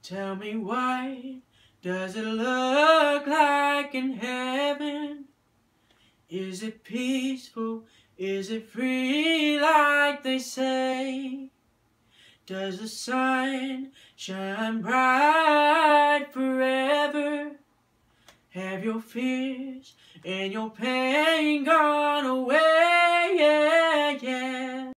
Tell me, why does it look like in heaven? Is it peaceful? Is it free like they say? Does the sun shine bright forever? Have your fears and your pain gone away? Yeah, yeah.